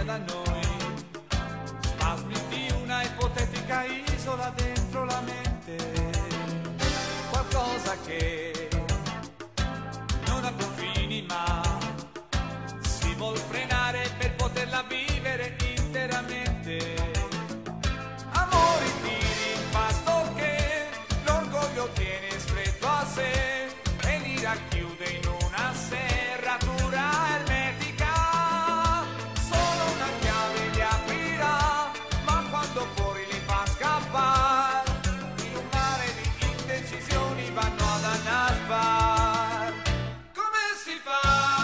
via da noi, spasmi di una ipotetica isola dentro la mente, qualcosa che non ha confini ma si vuol frenare per poterla vivere interamente. Amori tiri in pasto che l'orgoglio tiene stretto a sé e li racchiude in una serratura ermetica. Solo una chiave li aprirà, ma quando fuori li fa scappare, in un mare di indecisioni vanno ad annaspar. Come si fa?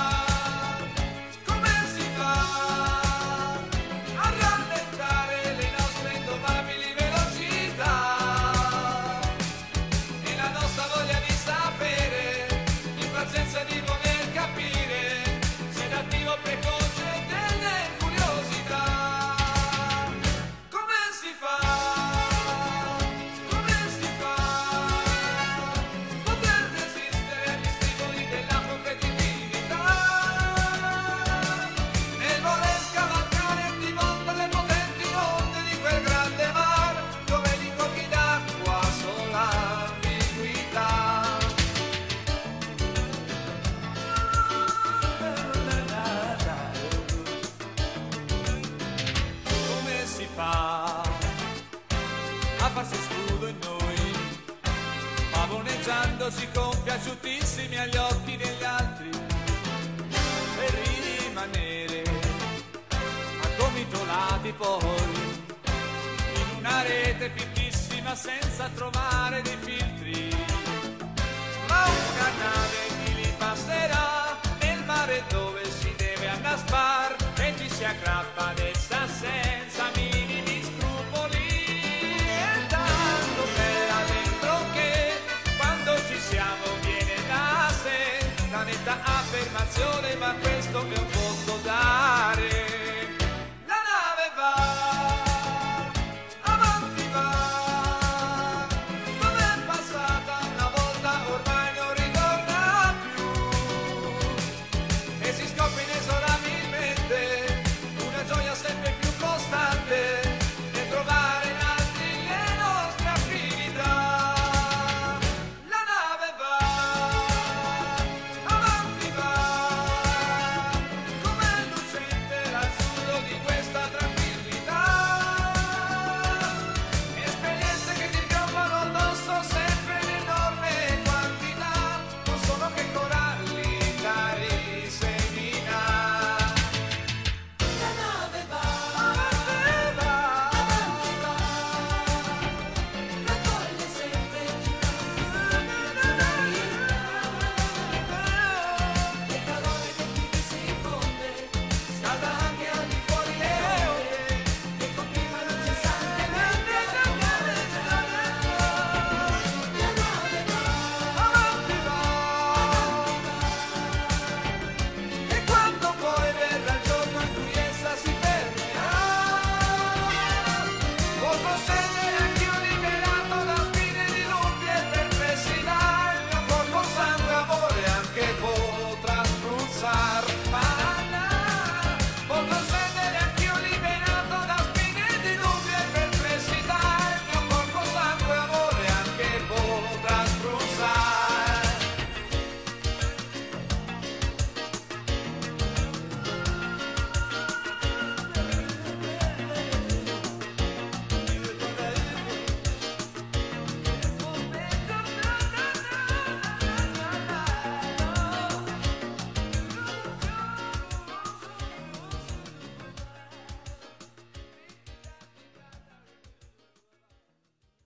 Come si fa a rallentare le nostre indomabili velocità e la nostra voglia di sapere, l'impazienza di voler capire, sedativo precoce delle curiosità. Come si fa? Come si fa poter resistere agli stimoli della competitività nel voler scavalcare di volta le potenti onde di quel grande mar dove di corpi d'acqua sola ambiguità. Come si fa a farsi scudo in noi, pavoneggiandosi compiaciutissimi agli occhi degli altri, per rimanere aggomitolati poi in una rete fittissima senza trovare dei filtri. Ma una nave chi li passerà nel mare dove si deve annaspare